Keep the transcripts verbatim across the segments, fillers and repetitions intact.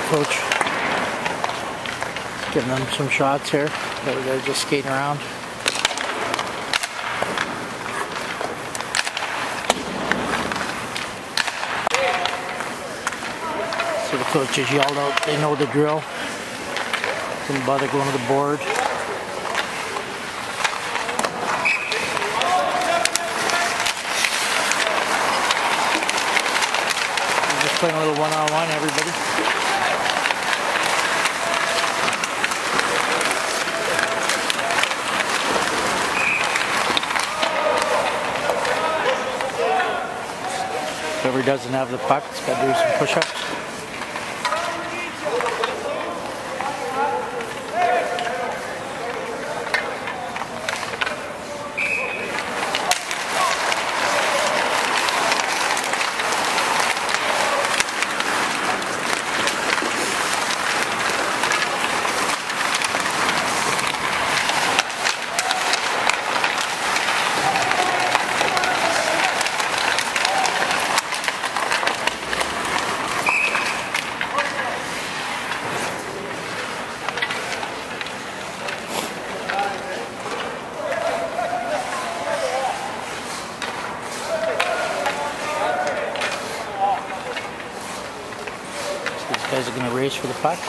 coach giving them some shots here. They're just skating around. So the coaches yelled out, they know the drill. Didn't bother going to the board. We're just playing a little one-on-one, everybody. Whoever doesn't have the puck has got to do some push-ups. These guys are going to race for the puck.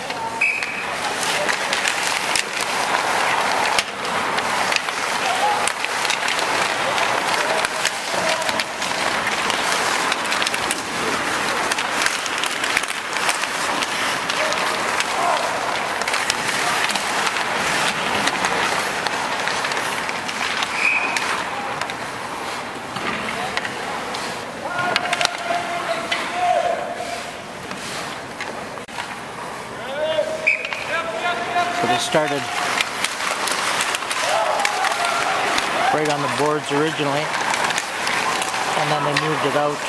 So they started right on the boards originally, and then they moved it out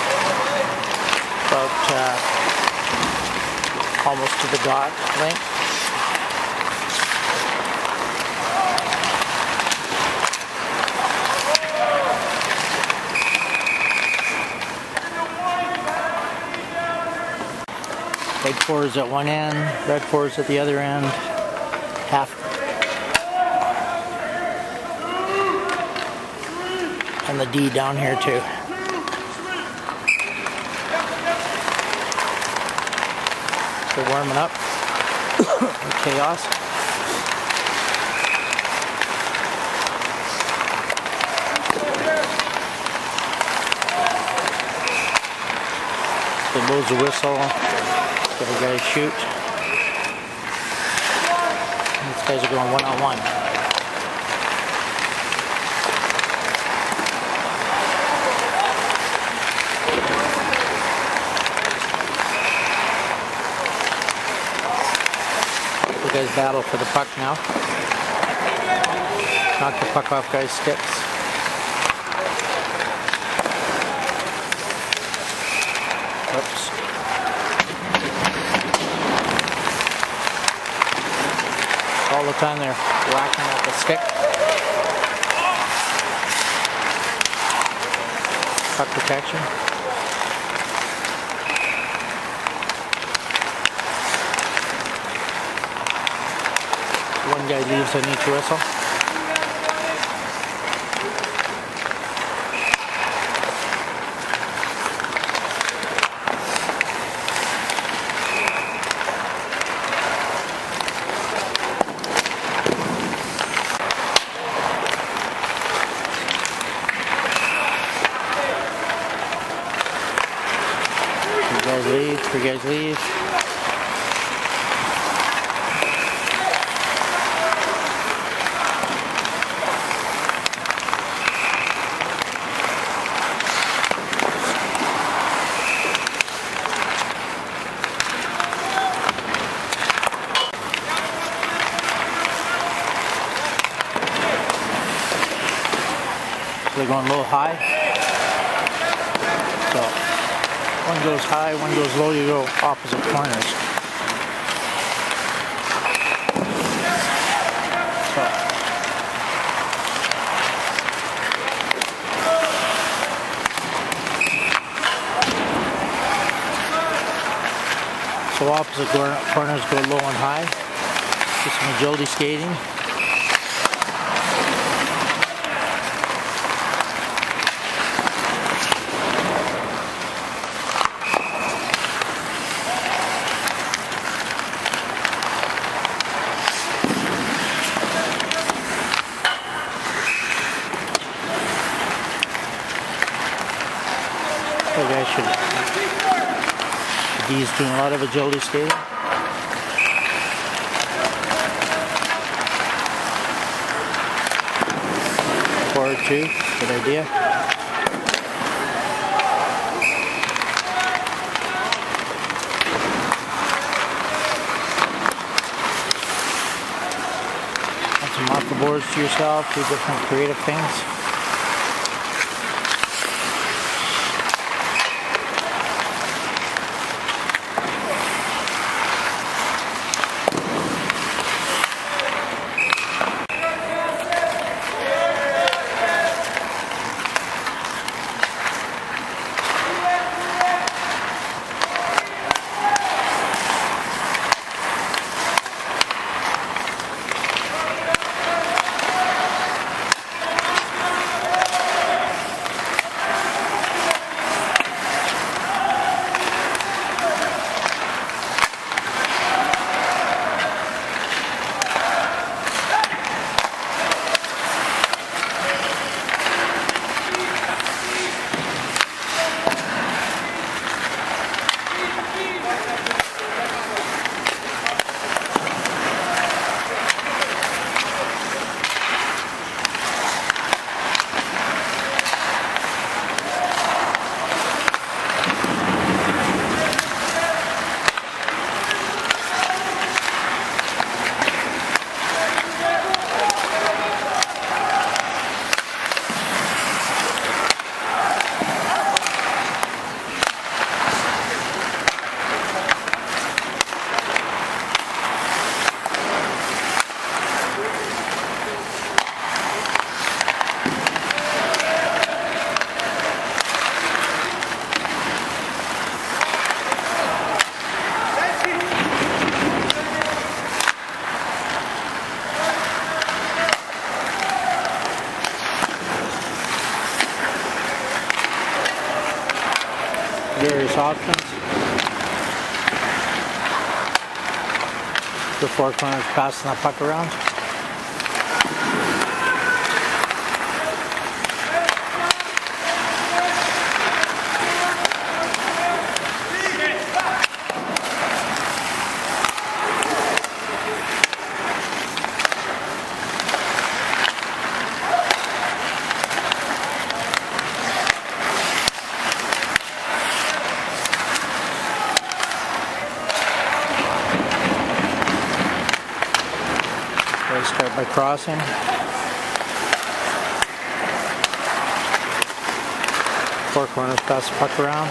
about uh, almost to the dot length. White fours at one end, red fours at the other end. Half. And the D down here too. They're warming up. Chaos. They blows the whistle. Get a guy shoot. These guys are going one on one. You guys battle for the puck now. Knock the puck off guys' sticks. Oops. All the time they're whacking at the stick. Puck protection. One guy leaves on each whistle. Three guys leave, three guys leave. They're going a little high. So one goes high, one goes low, you go opposite corners. So So opposite corners go low and high. Just some agility skating. So guys should He's doing a lot of agility skating. Forward two, good idea. Add some off the boards to yourself, do different creative things. Various options. The four corners passing that puck around. Start by crossing. Four corners, pass the puck around.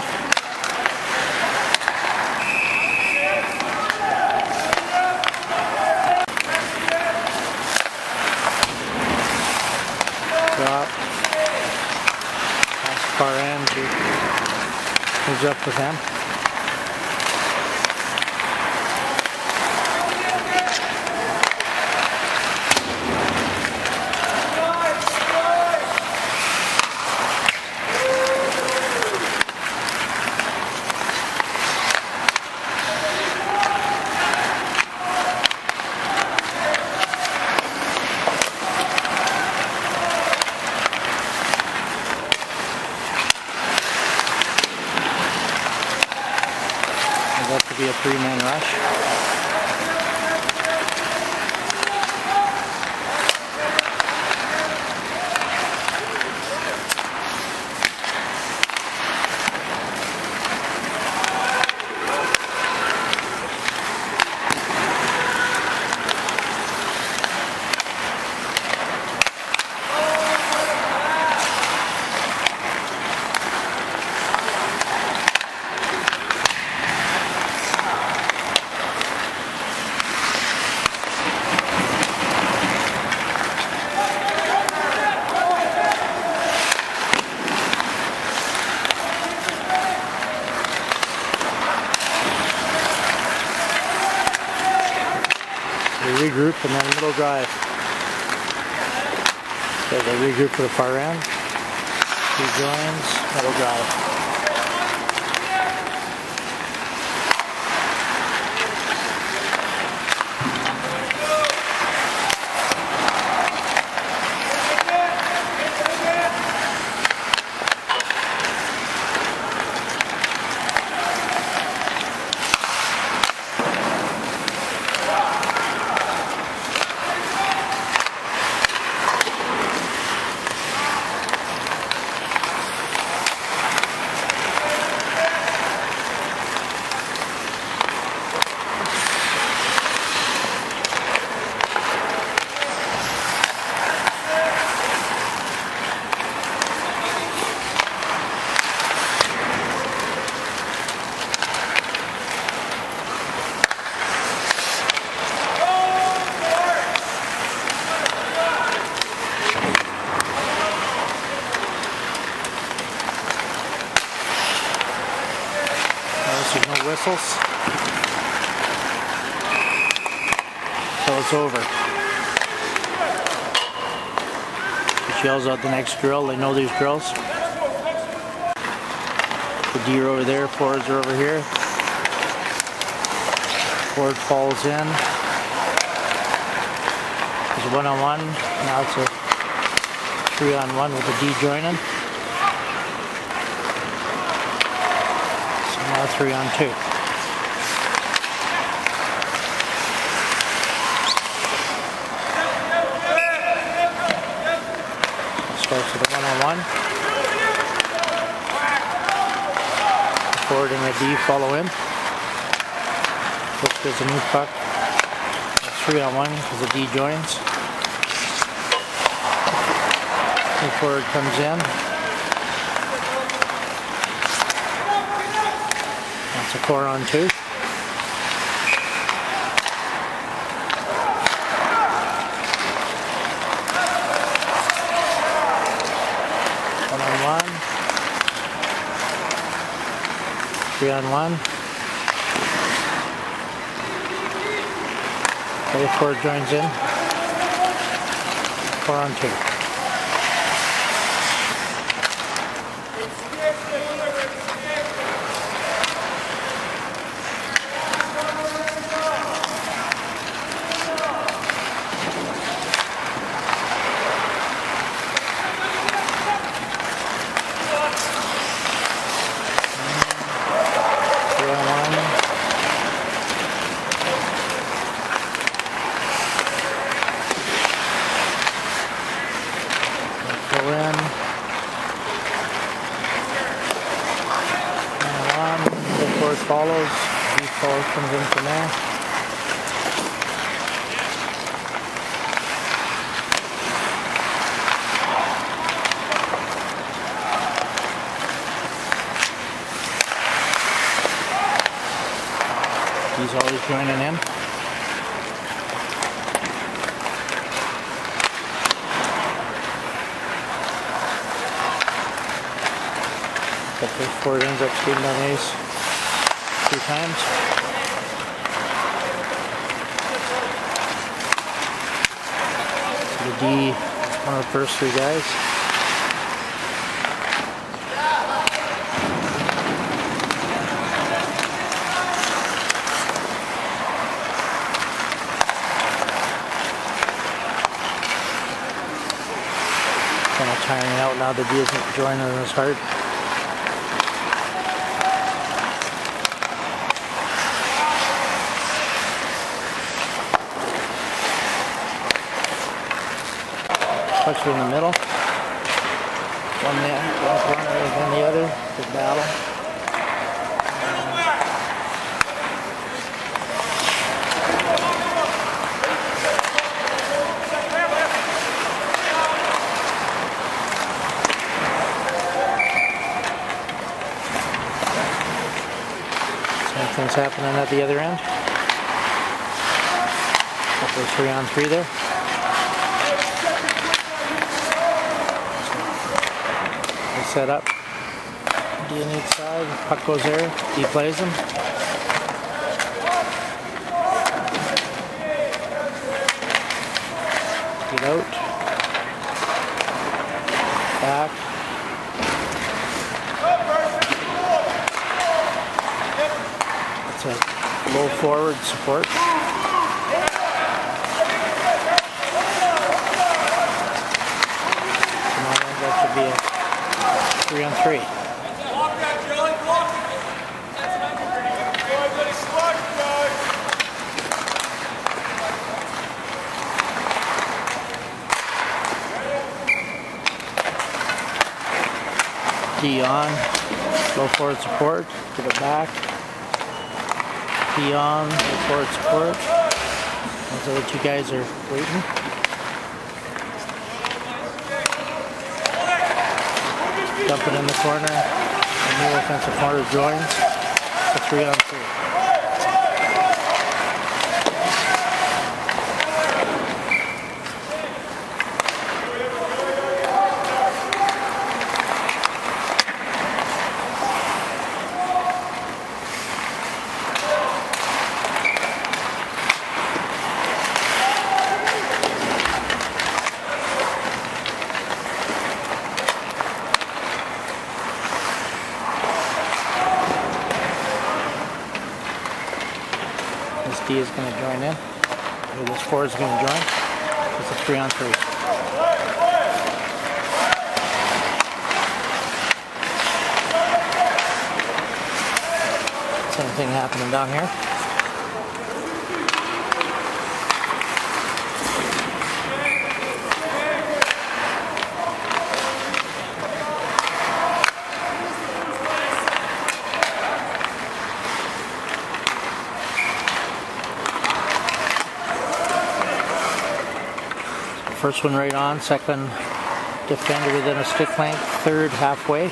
Drop. Pass far end. Moves up with them. That could be a three-man rush. regroup, and then middle drive. So they regroup for the far end. Two joins, middle drive. There's no whistles, so it's over. It yells out the next drill. They know these drills. The D are over there, forwards are over here. Forward falls in. There's a one on one. Now it's a three on one with the D joining. Now three on two. Starts with a one on one. The forward and the D follow in. Looks there's a new puck. That's three on one because the D joins. The forward comes in. That's a four on two. One on one. Three on one. Okay, four joins in. Four on two. Go in. And on. The forward follows. D forward comes in from there. He's always joining in. But the forward ends up skating on ace two times. So the D is one of the first three guys. Kind of tiring out now. The D isn't joining as hard. Pucks are in the middle. One there, one corner, and then the other. Big battle. Same thing's happening at the other end. Couple of three on three there. Set up. D on each side. Puck goes there. D plays him. it out. Back. It's a low forward support. That should be a three on three. D on, low forward support, to the back. D on, low forward support. Those other two guys are waiting. Dump it in the corner, and the offensive corner joins. It's a three on three. This D is going to join in. Or this four is going to join. It's a three on three. Same thing happening down here. First one right on, second defender within a stick length, third halfway.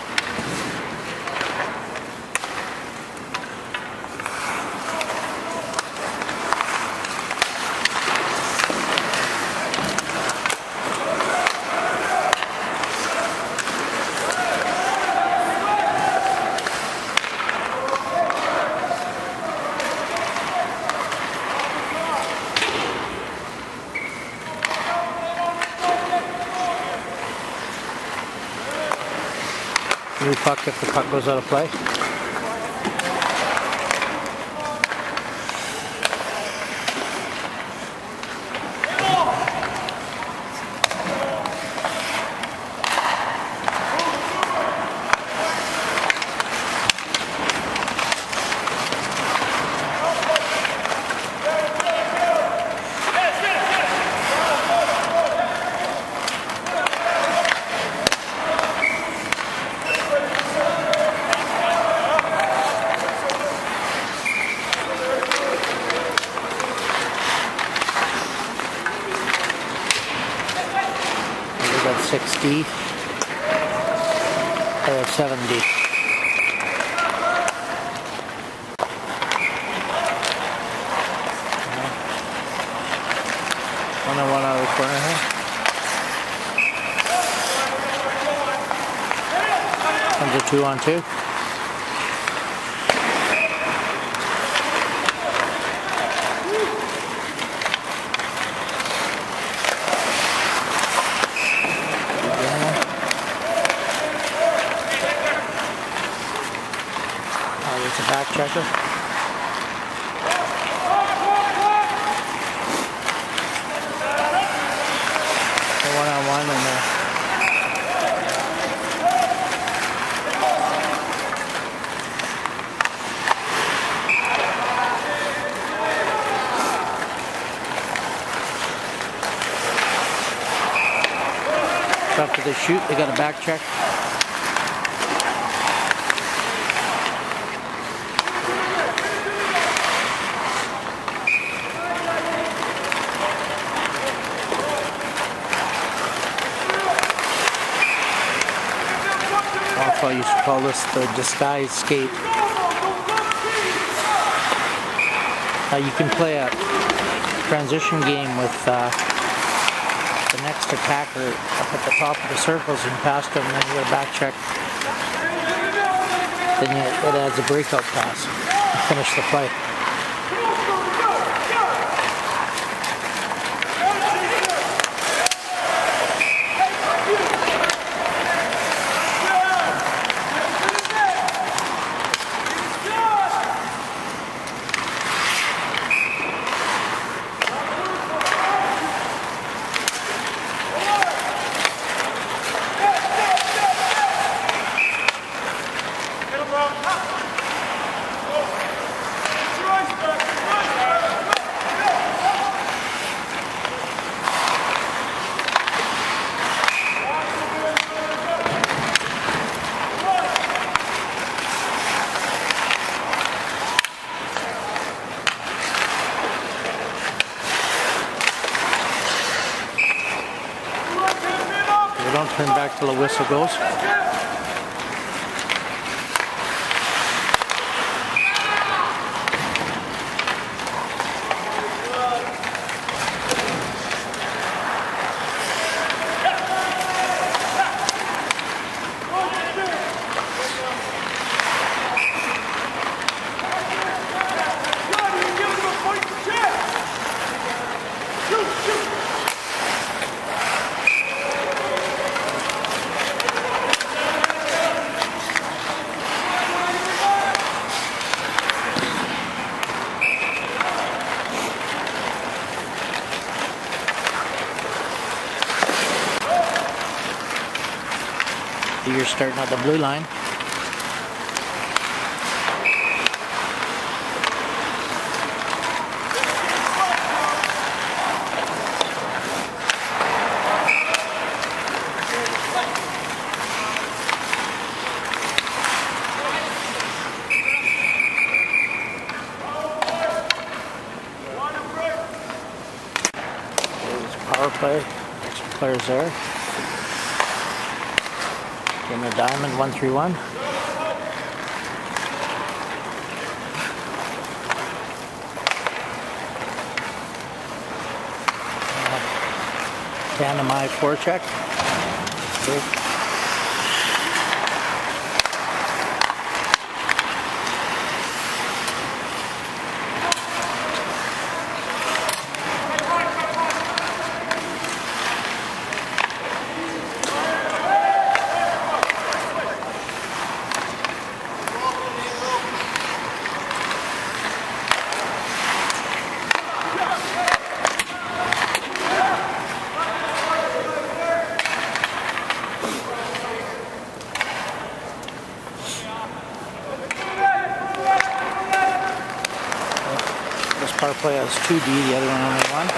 New puck if the puck goes out of play. six D or seven D. One on one out of the corner here. Comes a two on two. It's a back checker. A one on one in there. So after they shoot, they got a back check. I used to call this the disguise skate. Uh, you can play a transition game with uh, the next attacker up at the top of the circles and pass them, and then you get a back check. Then you, it adds a breakout pass and finish the play. Don't turn back till the whistle goes. You're starting at the blue line. There's power play. Extra players there. In the diamond, one three one. Uh, tandem eye forecheck. Good. Power play has two D, the other one only one.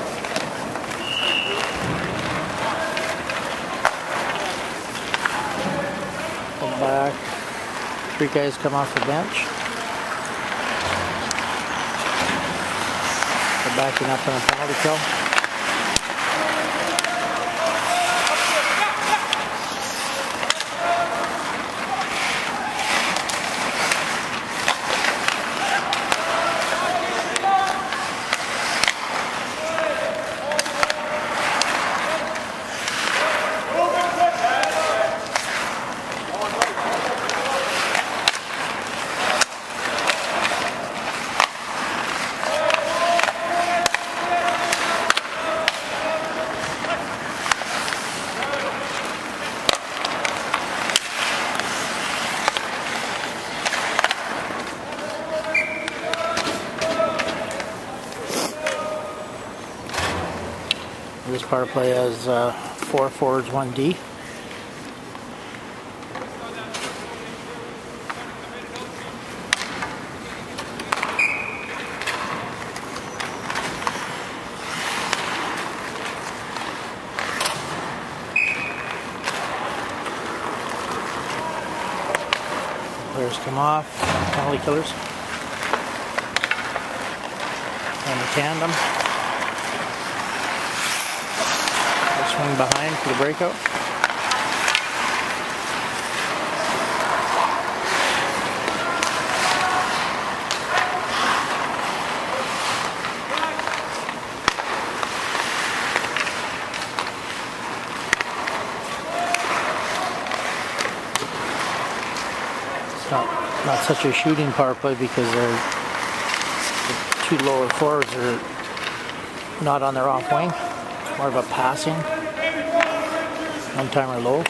Come back. Three guys come off the bench. They're backing up on a penalty kill. This power play has uh, four forwards, one D. Players come off, penalty killers, and the tandem. Swing behind for the breakout. It's not not such a shooting power play because they're, the two lower forwards are not on their off wing. It's more of a passing. One timer low.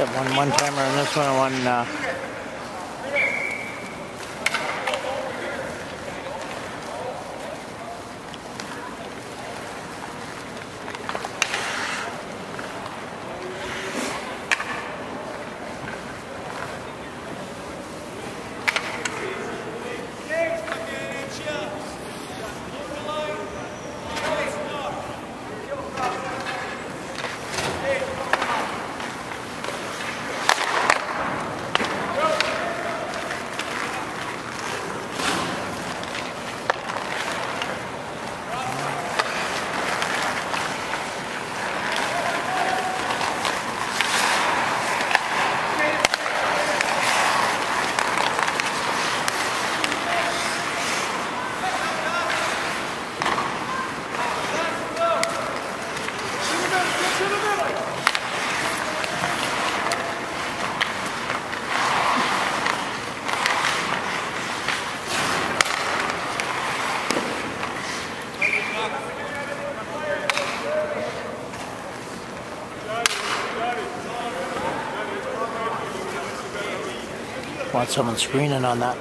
Got one one timer on this one, and one uh, want someone screening on that.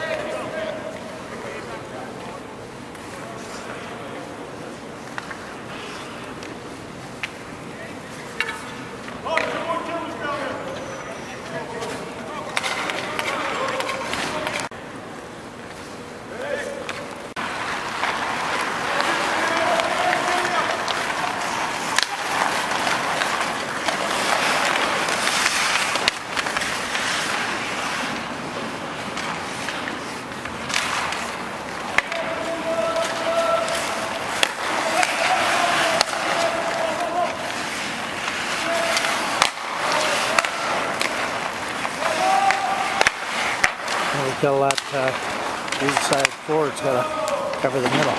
Kill that uh, weak side forward, it's got to cover the middle.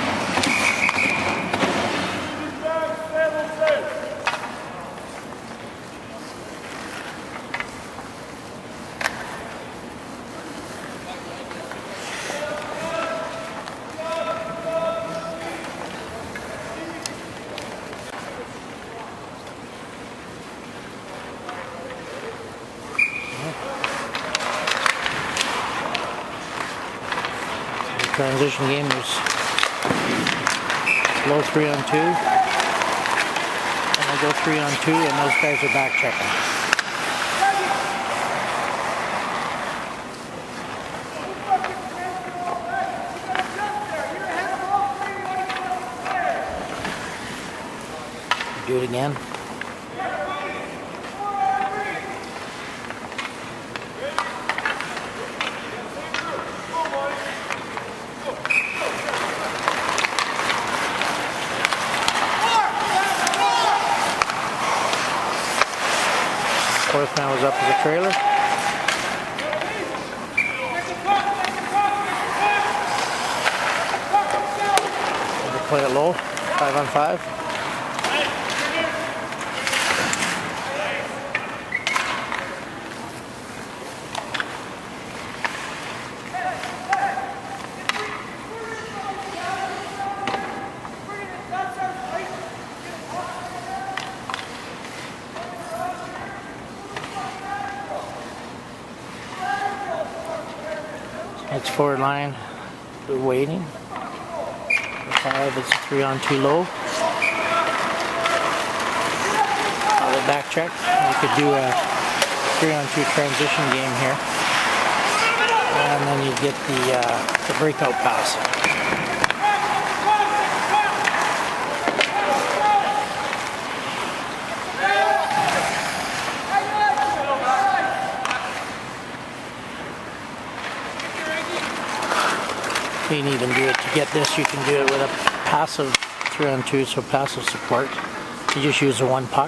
Transition game, there's low three on two, and I go three on two, and those guys are back checking. Do it again. Fourth man was up as a trailer. They play it low, five on five. It's forward line, we're waiting. Five, it's a three on two low. Uh, the back check. We could do a three on two transition game here. And then you get the, uh, the breakout pass. You can even do it to get this, you can do it with a passive three on two, so passive support. You just use the one puck.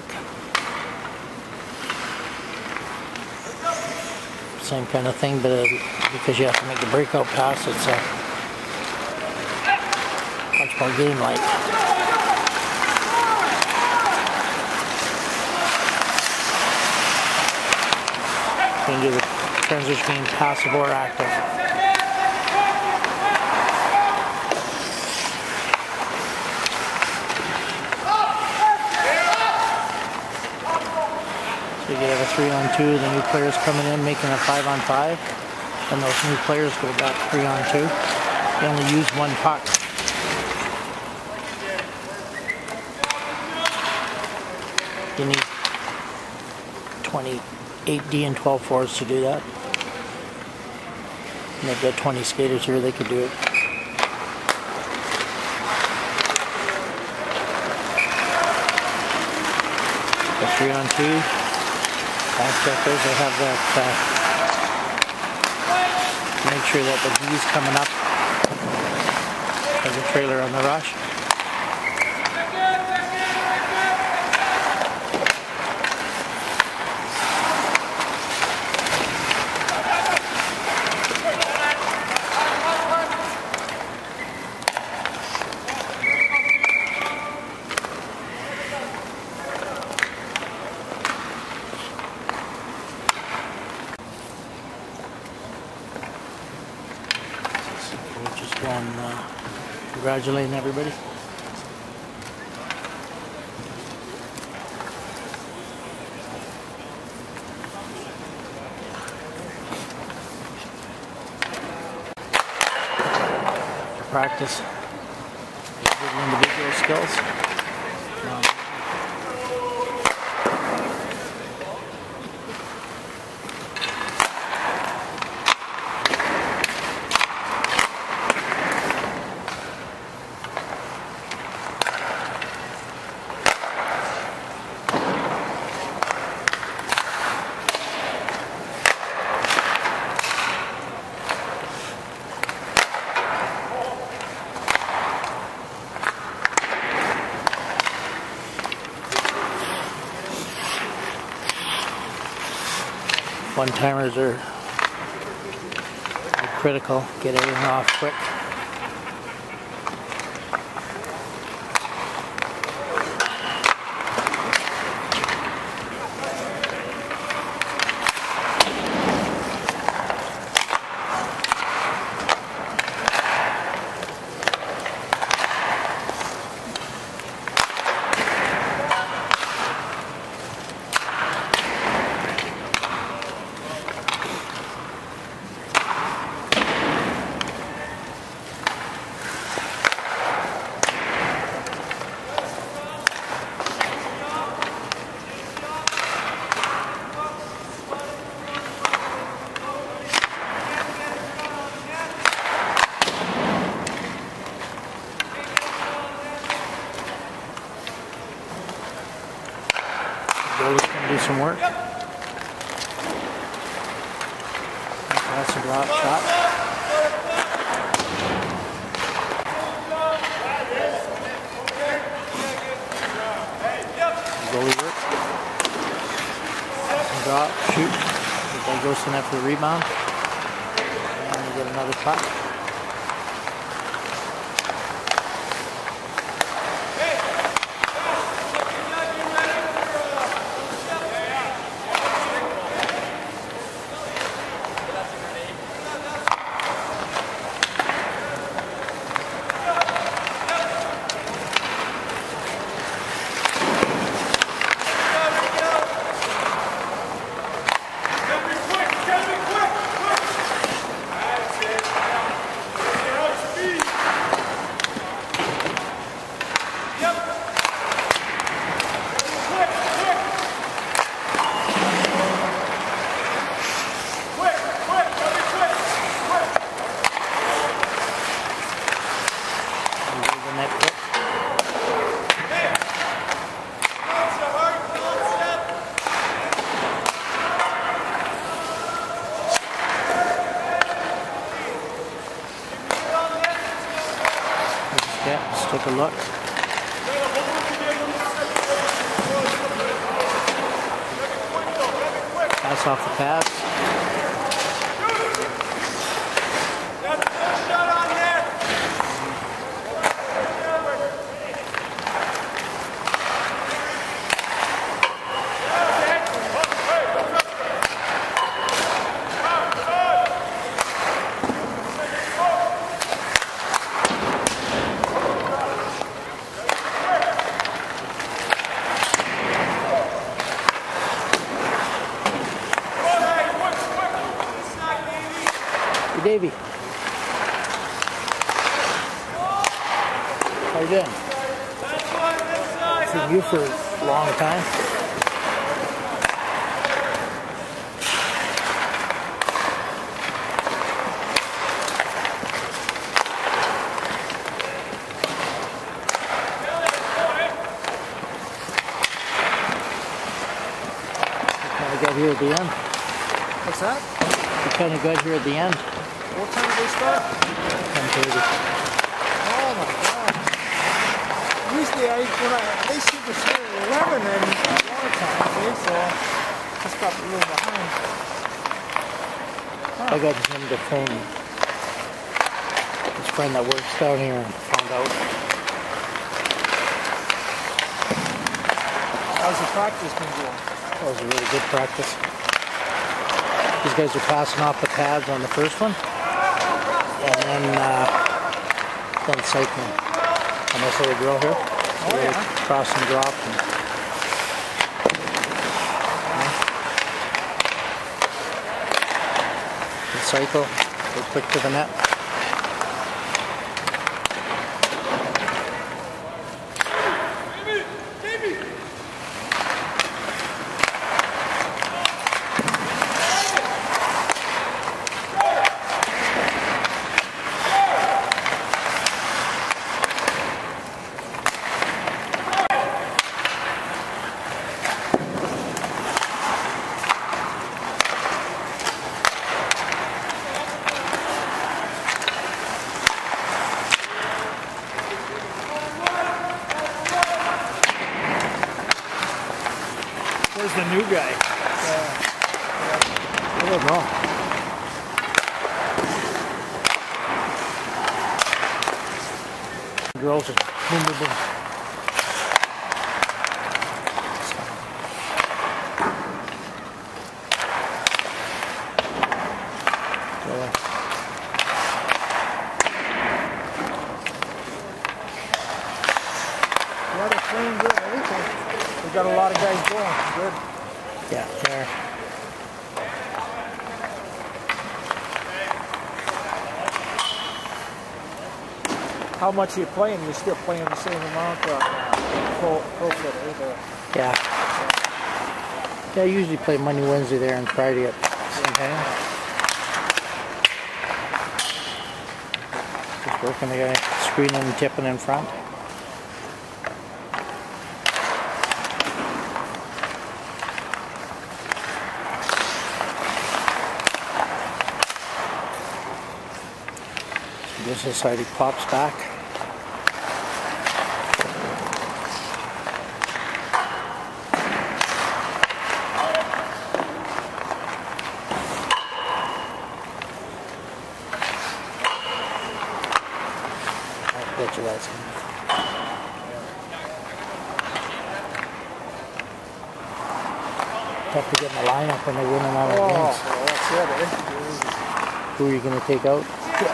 Same kind of thing, but uh, because you have to make the breakout pass, it's a much more game-like. You can do the transition game passive or active. You have a three on two, the new players coming in making a five on five, and those new players go back three on two. They only use one puck. You need twenty-eight D and twelve fours to do that. And they've got twenty skaters here, they could do it. The three on two. Backcheckers, they have that, uh, make sure that the D's coming up as a trailer on the rush. We're just going, uh, congratulating everybody. Practice individual skills. Um, One-timers are, are critical. Get everything off quick. Goalie's going to do some work. That's a drop shot. Goalie work. Some drop, shoot. The guy goes to net for the rebound. And we get another puck. Yeah, let's take a look. Pass off the pads. Davey. How you doing? Seen you for a long time. Kind of got here at the end. What's that? We kind of got here at the end. What time did they start? ten thirty. Oh my god. Usually I, when I, they shoot the start at eleven and a lot of times, eh? So just got a little behind. Huh. I got him to phone his friend that works down here and found out. How's the practice been going? That was a really good practice. These guys are passing off the pads on the first one, and then uh, then cycling on this little drill here. Oh so yeah. Cross and drop. And, and cycle. Go quick to the net. Where's the new guy? Uh, I don't know. Girls are boom, boom, boom. So, yeah, they're playing good, eh? We got a lot of guys going. Good. yeah, there. How much are you playing? You're still playing the same amount of uh, pro, pro fit, eh? Yeah. Yeah, I usually play Monday, Wednesday there and Friday at the same time. Just working the guy, screening and tipping in front. This is how he pops back. I bet you that's him. Tough to get in the lineup when they're winning all the Oh, games. well, that's it, eh? Who are you going to take out?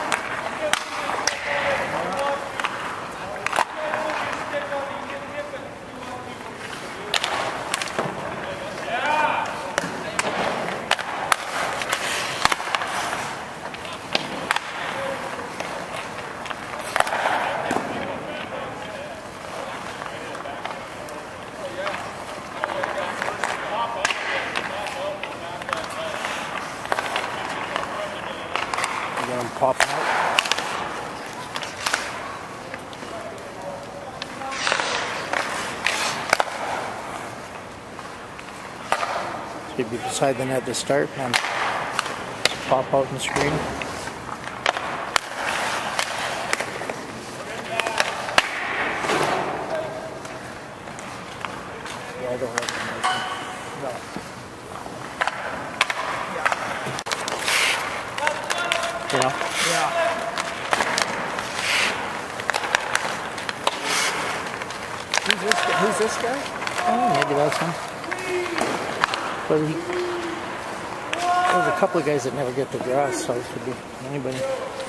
Get them popping out. So you'd be beside the net to start and then pop out and screen. Yeah, I don't recognize him. No. You know? Yeah. Who's this guy? Who's this guy? Oh, maybe that's him. But he, there's a couple of guys that never get the draws, so it could be anybody.